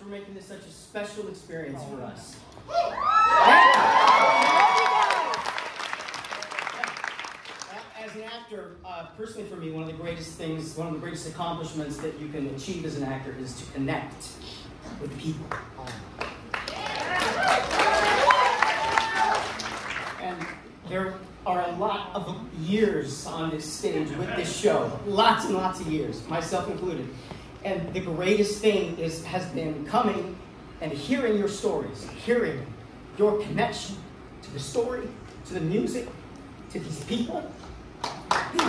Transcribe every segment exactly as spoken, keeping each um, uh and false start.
for making this such a special experience for us. As an actor, uh, personally for me, one of the greatest things, one of the greatest accomplishments that you can achieve as an actor is to connect with people. And there are a lot of years on this stage with this show, lots and lots of years, myself included. And the greatest thing is has been coming and hearing your stories, hearing your connection to the story, to the music, to these people. Thank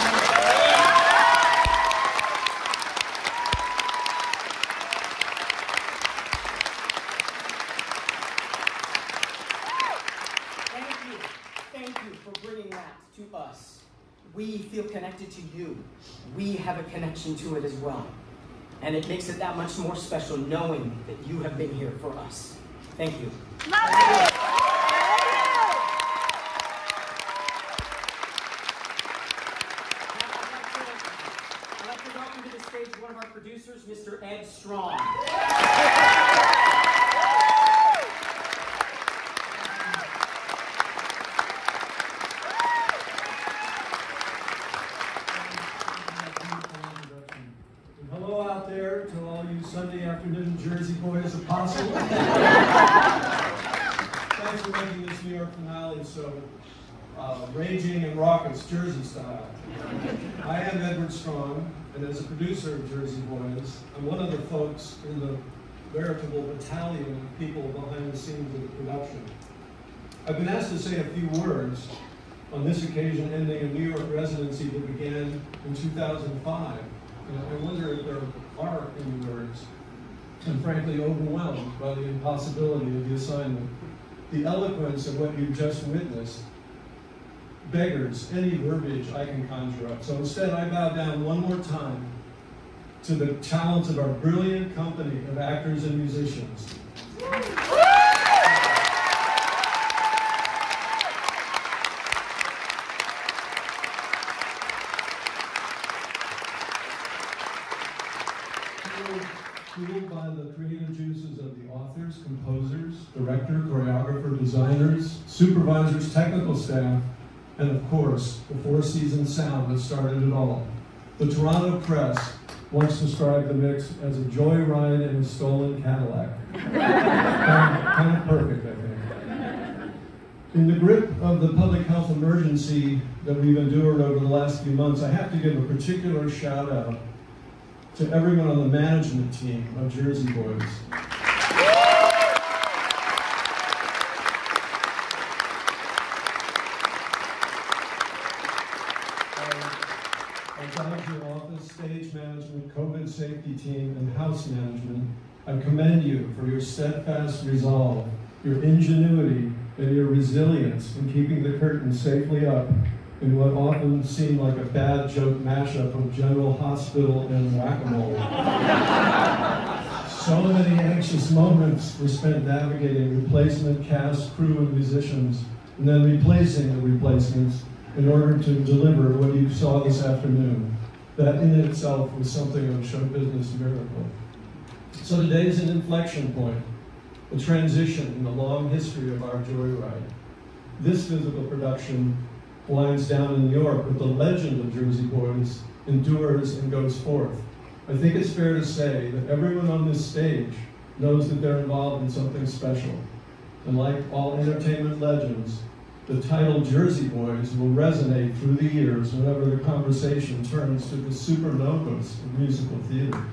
you. Thank you for bringing that to us. We feel connected to you. We have a connection to it as well. And it makes it that much more special knowing that you have been here for us. Thank you. Thank you. One of our producers, Mister Ed Strong. Hello out there to all you Sunday afternoon Jersey boys apostles. Thanks for making this New York finale so uh, raging and raucous Jersey style. I am Edward Strong. And as a producer of Jersey Boys, I'm one of the folks in the veritable battalion of people behind the scenes of the production. I've been asked to say a few words on this occasion, ending a New York residency that began in two thousand five. And I wonder if there are any words. I'm frankly overwhelmed by the impossibility of the assignment. The eloquence of what you've just witnessed beggars any verbiage I can conjure up. So instead, I bow down one more time to the talents of our brilliant company of actors and musicians. Fueled by the creative juices of the authors, composers, director, choreographer, designers, supervisors, technical staff, and of course, the four-season sound that started it all. The Toronto Press once described the mix as a joyride in a stolen Cadillac. kind, of, kind of perfect, I think. In the grip of the public health emergency that we've endured over the last few months, I have to give a particular shout out to everyone on the management team of Jersey Boys. Your office, stage management, COVID safety team, and house management, I commend you for your steadfast resolve, your ingenuity, and your resilience in keeping the curtain safely up in what often seemed like a bad joke mashup of General Hospital and Whack-A-Mole. So many anxious moments were spent navigating replacement cast, crew, and musicians, and then replacing the replacements in order to deliver what you saw this afternoon. That in itself was something of a show business miracle. So today is an inflection point, a transition in the long history of our joyride. This physical production winds down in New York, but the legend of Jersey Boys endures and goes forth. I think it's fair to say that everyone on this stage knows that they're involved in something special. And like all entertainment legends, the title Jersey Boys will resonate through the years whenever the conversation turns to the supernovas of musical theater.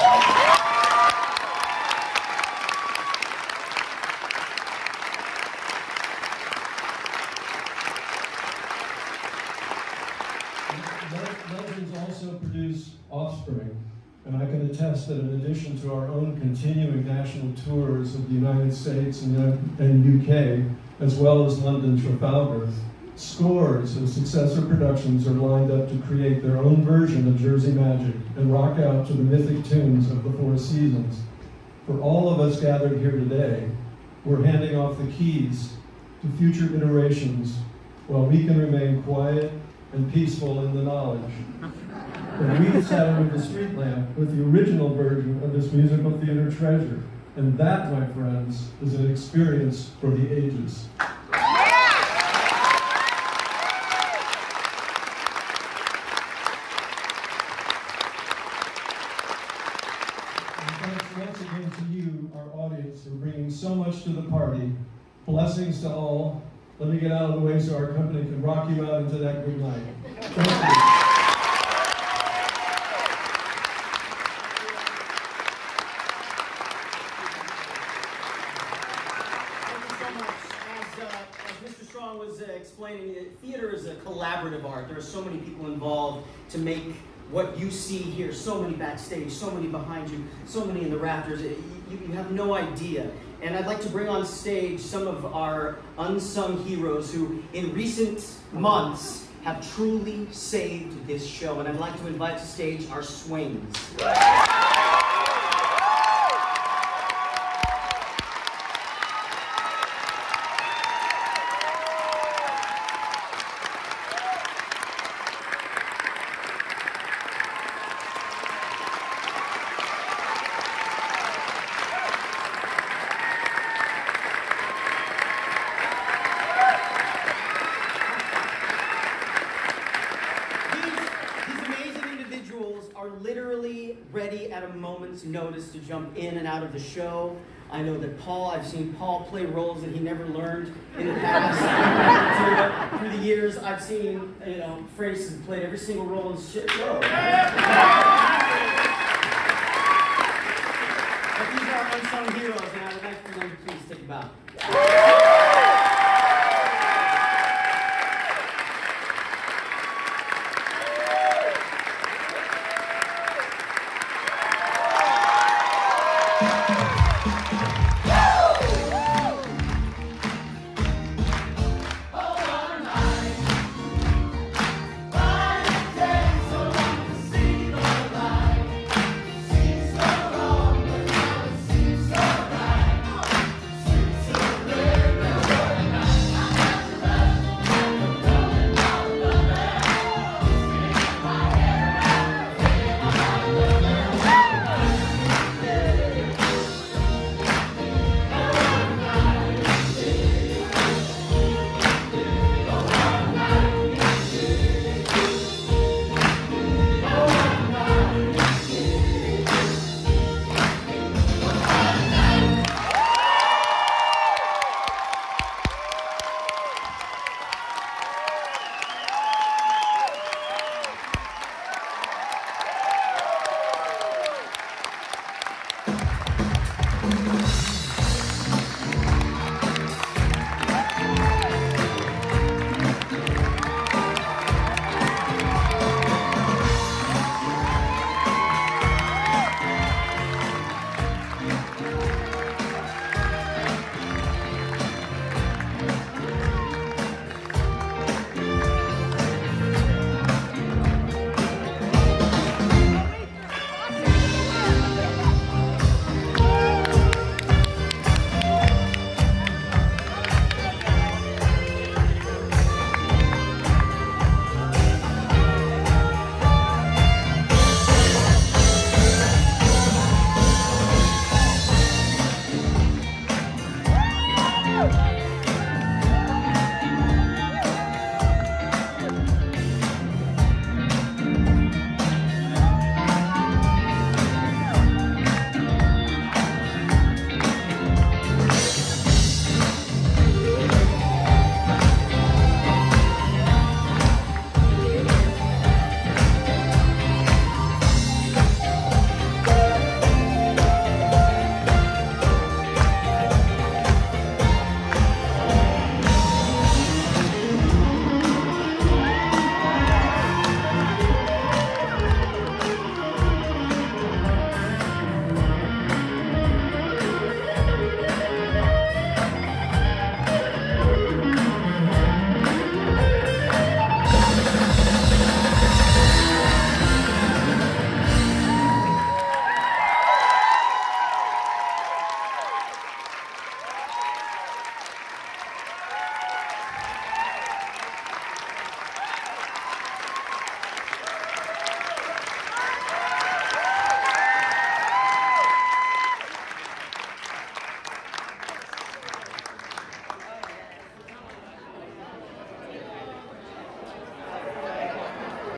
Legends also produce offspring, and I can attest that in addition to our own continuing national tours of the United States and, and U K, as well as London Trafalgar, scores of successor productions are lined up to create their own version of Jersey Magic and rock out to the mythic tunes of the Four Seasons. For all of us gathered here today, we're handing off the keys to future iterations while we can remain quiet, and peaceful in the knowledge. And we sat under the street lamp with the original version of this musical theater treasure. And that, my friends, is an experience for the ages. Once again to you, our audience, for bringing so much to the party. Blessings to all. Let me get out of the way so our company can rock you out into that good night. Thank you. Was uh, explaining that theater is a collaborative art. There are so many people involved to make what you see here, so many backstage, so many behind you, so many in the rafters. You, you have no idea. And I'd like to bring on stage some of our unsung heroes who, in recent months, have truly saved this show. And I'd like to invite to stage our swings. Ready at a moment's notice to jump in and out of the show. I know that Paul, I've seen Paul play roles that he never learned in the past. through, the, through the years, I've seen, you know, Frace has played every single role in the show. But these are unsung heroes, and I would like for them to please take a bow.